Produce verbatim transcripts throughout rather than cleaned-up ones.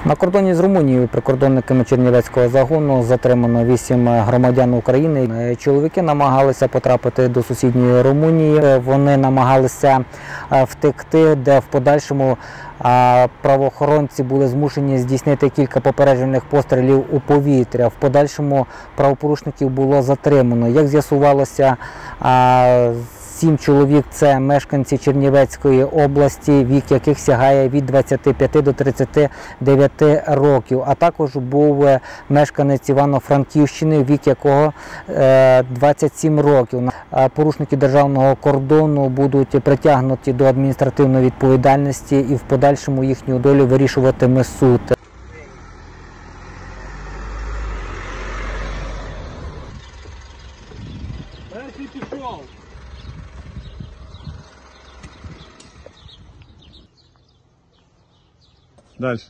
На кордоні з Румунією прикордонниками Чернівецького загону затримано вісім громадян України. Чоловіки намагалися потрапити до сусідньої Румунії. Вони намагалися втекти, де в подальшому правоохоронці були змушені здійснити кілька попереджених пострілів у повітря. В подальшому правопорушників було затримано. Як з'ясувалося, сім чоловік – це мешканці Чернівецької області, вік яких сягає від двадцяти п'яти до тридцяти дев'яти років. А також був мешканець Івано-Франківщини, вік якого двадцять сім років. Порушники державного кордону будуть притягнуті до адміністративної відповідальності і в подальшому їхню долю вирішуватиме суд. Дальше.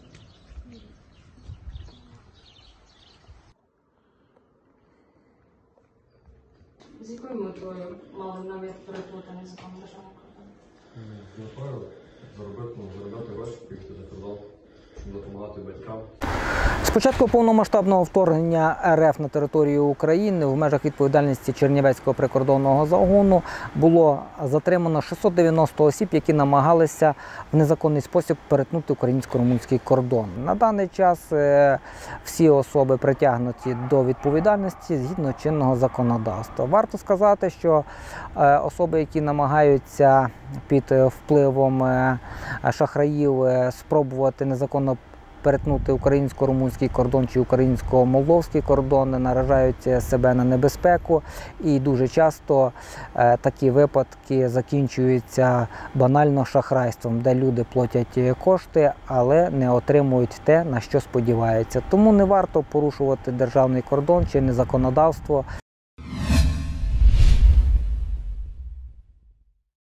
З якою метою мали намір перетнути незаконно державний кордон? Напевно, заробити, заробляти гроші, поїхати за кордон, щоб допомагати батькам. З початку повномасштабного вторгнення РФ на територію України в межах відповідальності Чернівецького прикордонного загону було затримано шістсот дев'яносто осіб, які намагалися в незаконний спосіб перетнути українсько-румунський кордон. На даний час всі особи притягнуті до відповідальності згідно чинного законодавства. Варто сказати, що особи, які намагаються під впливом шахраїв спробувати незаконно перетнути українсько-румунський кордон чи українсько-молдовський кордон, наражають себе на небезпеку, і дуже часто е, такі випадки закінчуються банально шахрайством, де люди платять кошти, але не отримують те, на що сподіваються. Тому не варто порушувати державний кордон чи законодавство.